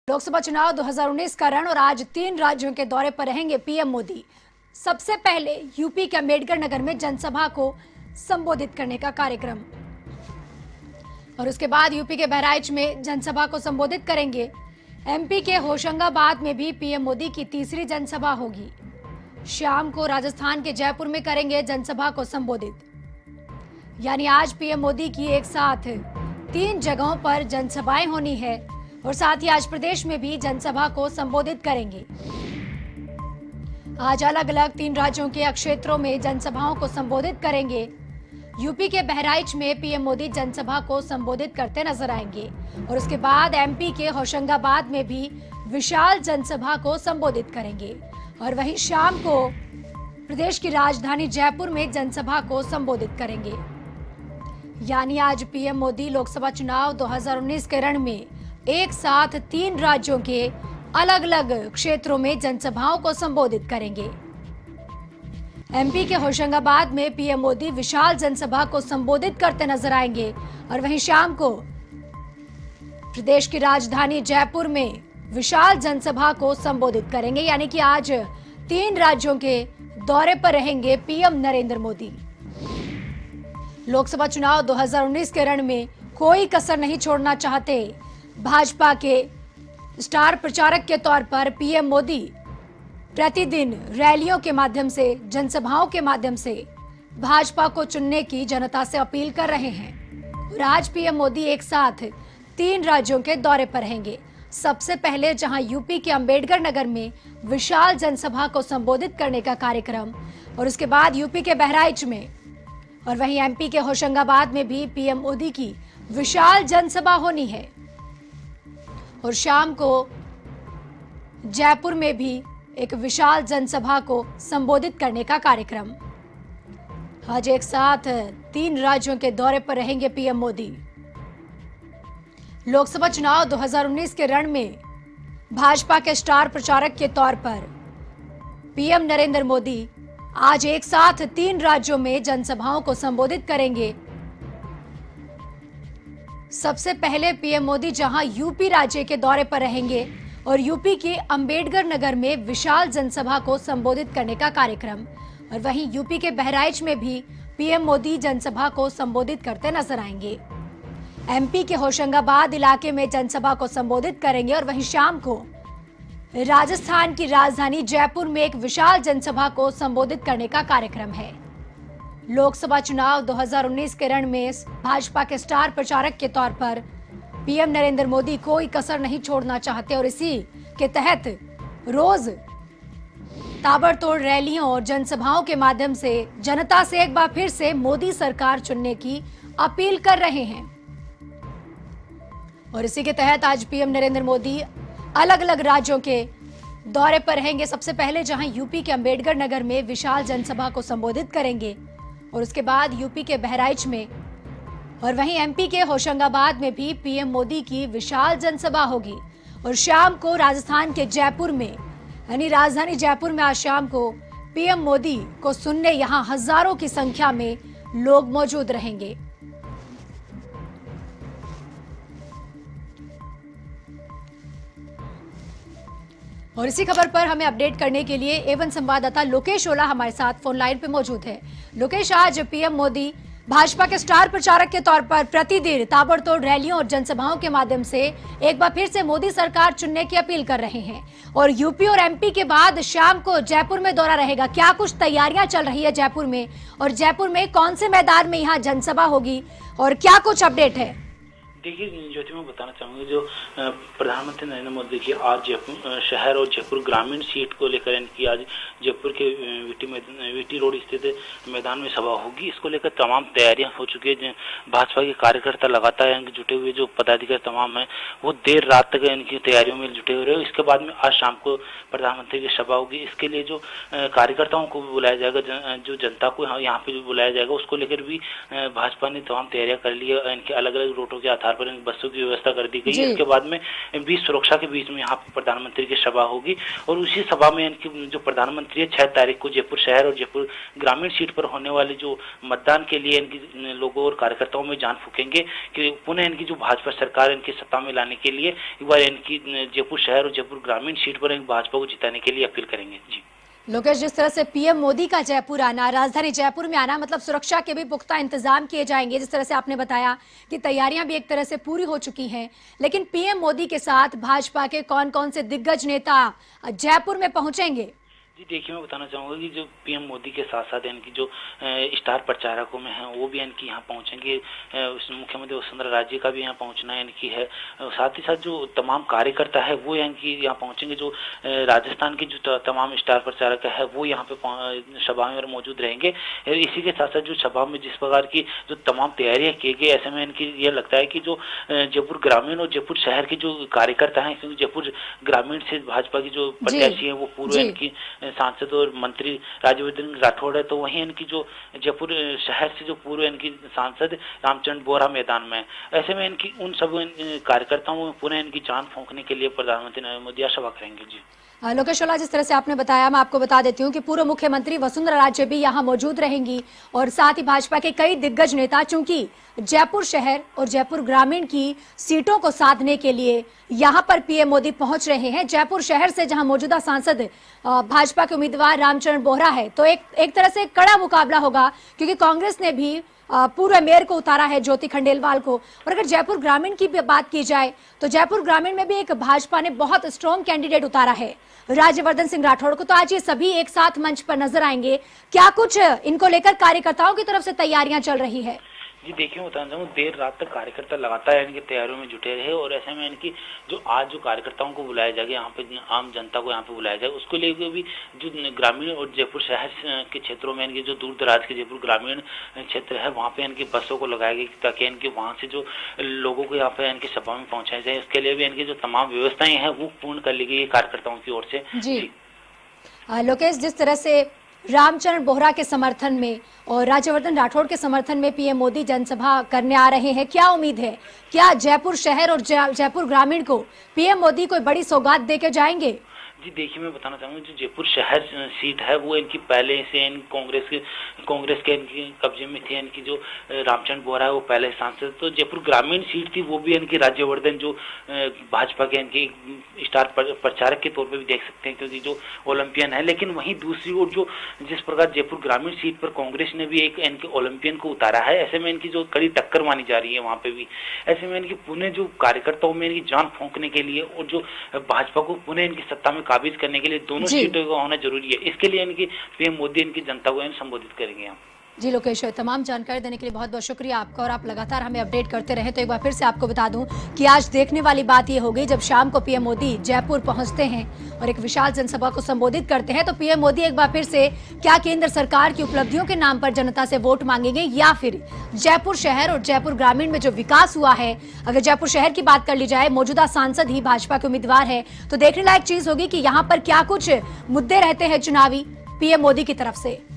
लोकसभा चुनाव 2019 का रण और आज 3 राज्यों के दौरे पर रहेंगे पीएम मोदी। सबसे पहले यूपी के अम्बेडकर नगर में जनसभा को संबोधित करने का कार्यक्रम और उसके बाद यूपी के बहराइच में जनसभा को संबोधित करेंगे। एमपी के होशंगाबाद में भी पीएम मोदी की तीसरी जनसभा होगी। शाम को राजस्थान के जयपुर में करेंगे जनसभा को संबोधित। यानी आज पीएम मोदी की एक साथ 3 जगहों पर जनसभाएं होनी है और साथ ही आज प्रदेश में भी जनसभा को संबोधित करेंगे। आज अलग अलग 3 राज्यों के क्षेत्रों में जनसभाओं को संबोधित करेंगे। यूपी के बहराइच में पीएम मोदी जनसभा को संबोधित करते नजर आएंगे और उसके बाद एमपी के होशंगाबाद में भी विशाल जनसभा को संबोधित करेंगे और वहीं शाम को प्रदेश की राजधानी जयपुर में जनसभा को संबोधित करेंगे। यानी आज पीएम मोदी लोकसभा चुनाव 2019 के रण में एक साथ 3 राज्यों के अलग अलग क्षेत्रों में जनसभाओं को संबोधित करेंगे। एमपी के होशंगाबाद में पीएम मोदी विशाल जनसभा को संबोधित करते नजर आएंगे और वहीं शाम को प्रदेश की राजधानी जयपुर में विशाल जनसभा को संबोधित करेंगे। यानी कि आज 3 राज्यों के दौरे पर रहेंगे पीएम नरेंद्र मोदी। लोकसभा चुनाव 2019 के रण में कोई कसर नहीं छोड़ना चाहते भाजपा के स्टार प्रचारक के तौर पर पीएम मोदी प्रतिदिन रैलियों के माध्यम से, जनसभाओं के माध्यम से भाजपा को चुनने की जनता से अपील कर रहे हैं और आज पीएम मोदी एक साथ 3 राज्यों के दौरे पर रहेंगे। सबसे पहले जहां यूपी के अम्बेडकर नगर में विशाल जनसभा को संबोधित करने का कार्यक्रम और उसके बाद यूपी के बहराइच में और वहीं एमपी के होशंगाबाद में भी पीएम मोदी की विशाल जनसभा होनी है और शाम को जयपुर में भी एक विशाल जनसभा को संबोधित करने का कार्यक्रम। आज एक साथ 3 राज्यों के दौरे पर रहेंगे पीएम मोदी। लोकसभा चुनाव 2019 के रण में भाजपा के स्टार प्रचारक के तौर पर पीएम नरेंद्र मोदी आज एक साथ 3 राज्यों में जनसभाओं को संबोधित करेंगे। सबसे पहले पीएम मोदी जहां यूपी राज्य के दौरे पर रहेंगे और यूपी के अम्बेडकर नगर में विशाल जनसभा को संबोधित करने का कार्यक्रम और वहीं यूपी के बहराइच में भी पीएम मोदी जनसभा को संबोधित करते नजर आएंगे। एमपी के होशंगाबाद इलाके में जनसभा को संबोधित करेंगे और वहीं शाम को राजस्थान की राजधानी जयपुर में एक विशाल जनसभा को संबोधित करने का कार्यक्रम है। लोकसभा चुनाव 2019 के रण में भाजपा के स्टार प्रचारक के तौर पर पीएम नरेंद्र मोदी कोई कसर नहीं छोड़ना चाहते और इसी के तहत रोज ताबड़तोड़ रैलियों और जनसभाओं के माध्यम से जनता से एक बार फिर से मोदी सरकार चुनने की अपील कर रहे हैं और इसी के तहत आज पीएम नरेंद्र मोदी अलग अलग राज्यों के दौरे पर रहेंगे। सबसे पहले जहां यूपी के अम्बेडकर नगर में विशाल जनसभा को संबोधित करेंगे और उसके बाद यूपी के बहराइच में और वहीं एमपी के होशंगाबाद में भी पीएम मोदी की विशाल जनसभा होगी और शाम को राजस्थान के जयपुर में यानी राजधानी जयपुर में आज शाम को पीएम मोदी को सुनने यहां हजारों की संख्या में लोग मौजूद रहेंगे। और इसी खबर पर हमें अपडेट करने के लिए एवन संवाददाता लोकेश ओला हमारे साथ फोन लाइन पे मौजूद है। लोकेश, आज पीएम मोदी भाजपा के स्टार प्रचारक के तौर पर प्रतिदिन ताबड़तोड़ रैलियों और जनसभाओं के माध्यम से एक बार फिर से मोदी सरकार चुनने की अपील कर रहे हैं और यूपी और एमपी के बाद शाम को जयपुर में दौरा रहेगा। क्या कुछ तैयारियां चल रही है जयपुर में और जयपुर में कौन से मैदान में यहाँ जनसभा होगी और क्या कुछ अपडेट है? देखिए ज्योति, मैं बताना चाहूँगा जो प्रधानमंत्री नरेंद्र मोदी की आज जयपुर शहर और जयपुर ग्रामीण सीट को लेकर इनकी आज जयपुर के वीटी रोड स्थित मैदान में सभा होगी। इसको लेकर तमाम तैयारियां हो चुकी है। भाजपा के कार्यकर्ता लगातार इनके जुटे हुए जो पदाधिकारी तमाम है वो देर रात तक इनकी तैयारियों में जुटे हुए। इसके बाद में आज शाम को प्रधानमंत्री की सभा होगी। इसके लिए जो कार्यकर्ताओं को भी बुलाया जाएगा, जो जनता को यहाँ पे भी बुलाया जाएगा, उसको लेकर भी भाजपा ने तमाम तैयारियां कर ली है। इनके अलग अलग रूटों के आधार पर बसों की व्यवस्था कर दी गई। इसके बाद में बीच सुरक्षा के बीच में यहाँ पे प्रधानमंत्री की सभा होगी और उसी सभा में इनकी जो प्रधानमंत्री है 6 तारीख को जयपुर शहर और जयपुर ग्रामीण सीट पर होने वाले जो मतदान के लिए इनकी लोगों और कार्यकर्ताओं में जान फूकेंगे कि पुनः इनकी जो भाजपा सरकार इनकी सत्ता में लाने के लिए एक बार इनकी जयपुर शहर और जयपुर ग्रामीण सीट पर भाजपा को जिताने के लिए अपील करेंगे। जी लोकेश, जिस तरह से पीएम मोदी का जयपुर आना, राजधानी जयपुर में आना, मतलब सुरक्षा के भी पुख्ता इंतजाम किए जाएंगे। जिस तरह से आपने बताया कि तैयारियां भी एक तरह से पूरी हो चुकी हैं, लेकिन पीएम मोदी के साथ भाजपा के कौन कौन से दिग्गज नेता जयपुर में पहुंचेंगे? जी देखिए, मैं बताना चाहूँगा कि जो पीएम मोदी के साथ साथ इनकी जो स्टार प्रचारकों में हैं वो भी इनकी यहाँ पहुँचेंगे। मुख्यमंत्री वसुंधरा राजे का भी यहाँ पहुँचना इनकी है। साथ ही साथ जो तमाम कार्यकर्ता है वो इनकी यहाँ पहुँचेंगे। जो राजस्थान के जो तमाम स्टार प्रचारक है वो यहाँ पे सभा में मौजूद रहेंगे। इसी के साथ साथ जो सभा में जिस प्रकार की जो तमाम तैयारियाँ की गई, ऐसे में इनकी यह लगता है कि जो जयपुर ग्रामीण और जयपुर शहर के जो कार्यकर्ता हैं, क्योंकि जयपुर ग्रामीण से भाजपा की जो प्रत्याशी है वो पूर्व इनकी सांसद और मंत्री राज्यवर्धन राठौड़ है, तो वहीं इनकी जो जयपुर शहर से जो पूर्व इनकी सांसद रामचंद्र बोहरा मैदान में। ऐसे में इनकी उन सब कार्यकर्ताओं में पुनः इनकी जान फूंकने के लिए प्रधानमंत्री नरेंद्र मोदी सभा करेंगे। जी लोकेश, जिस तरह से आपने बताया, मैं आपको बता देती हूँ कि पूर्व मुख्यमंत्री वसुंधरा राजे भी यहाँ मौजूद रहेंगी और साथ ही भाजपा के कई दिग्गज नेता, चूंकि जयपुर शहर और जयपुर ग्रामीण की सीटों को साधने के लिए यहाँ पर पीएम मोदी पहुंच रहे हैं। जयपुर शहर से जहां मौजूदा सांसद भाजपा के उम्मीदवार रामचंद्र बोहरा है, तो एक तरह से कड़ा मुकाबला होगा, क्योंकि कांग्रेस ने भी पूर्व मेयर को उतारा है, ज्योति खंडेलवाल को। और अगर जयपुर ग्रामीण की बात की जाए तो जयपुर ग्रामीण में भी एक भाजपा ने बहुत स्ट्रॉन्ग कैंडिडेट उतारा है, राज्यवर्धन सिंह राठौड़ को। तो आज ये सभी एक साथ मंच पर नजर आएंगे। क्या कुछ इनको लेकर कार्यकर्ताओं की तरफ से तैयारियां चल रही है? जी देखिए, मैं बताना चाहूँ, देर रात तक कार्यकर्ता लगातार इनकी तैयारियों में जुटे रहे और ऐसे में इनकी जो आज जो कार्यकर्ताओं को बुलाया जाएगा, यहाँ पे आम जनता को यहाँ पे बुलाया जाएगा, उसको लेकर भी जो ग्रामीण और जयपुर शहर के क्षेत्रों में इनके जो दूर दराज के जयपुर ग्रामीण क्षेत्र है वहाँ पे इनकी बसों को लगाया गया ताकि इनके वहाँ से जो लोगों को यहाँ पे इनकी सभा में पहुँचाया जाए। इसके लिए भी इनकी जो तमाम व्यवस्थाएं हैं वो पूर्ण कर ली गई है कार्यकर्ताओं की ओर से। जी लोकेश, जिस तरह से रामचंद्र बोहरा के समर्थन में और राज्यवर्धन राठौड़ के समर्थन में पीएम मोदी जनसभा करने आ रहे हैं, क्या उम्मीद है? क्या जयपुर शहर और जयपुर ग्रामीण को पीएम मोदी कोई बड़ी सौगात देके जाएंगे? जी देखिए, मैं बताना चाहूँगा, जो जयपुर शहर सीट है वो इनकी पहले से कांग्रेस के इनकी कब्जे में थी। इनकी जो रामचंद्र बोहरा है वो पहले सांसद, तो जयपुर ग्रामीण सीट थी वो भी इनकी राज्यवर्धन जो भाजपा के इनकी स्टार प्रचारक के तौर पे भी देख सकते हैं, क्योंकि जो ओलंपियन है। लेकिन वहीं दूसरी ओर जो जिस प्रकार जयपुर ग्रामीण सीट पर कांग्रेस ने भी एक इनके ओलंपियन को उतारा है, ऐसे में इनकी जो कड़ी टक्कर मानी जा रही है वहाँ पे भी। ऐसे में इनकी पुनः जो कार्यकर्ताओं में इनकी जान फूंकने के लिए और जो भाजपा को पुनः इनकी सत्ता में काबिज करने के लिए दोनों सीटों का होना जरूरी है। इसके लिए इनकी पीएम मोदी इनकी जनता को संबोधित करेंगे। जी लोकेश, तमाम जानकारी देने के लिए बहुत बहुत शुक्रिया आपका और आप लगातार हमें अपडेट करते रहे। तो एक बार फिर से आपको बता दूं कि आज देखने वाली बात ये होगी, जब शाम को पीएम मोदी जयपुर पहुंचते हैं और एक विशाल जनसभा को संबोधित करते हैं, तो पीएम मोदी एक बार फिर से क्या केंद्र सरकार की उपलब्धियों के नाम पर जनता से वोट मांगेंगे, या फिर जयपुर शहर और जयपुर ग्रामीण में जो विकास हुआ है, अगर जयपुर शहर की बात कर ली जाए, मौजूदा सांसद ही भाजपा के उम्मीदवार है, तो देखने लायक चीज होगी कि यहाँ पर क्या कुछ मुद्दे रहते हैं चुनावी पीएम मोदी की तरफ से।